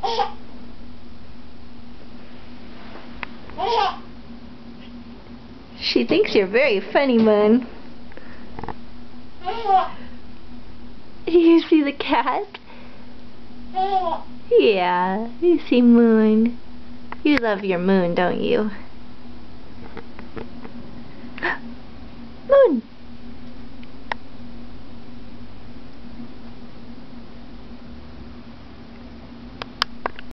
She thinks you're very funny, Moon. You see the cat? Yeah, you see Moon. You love your Moon, don't you?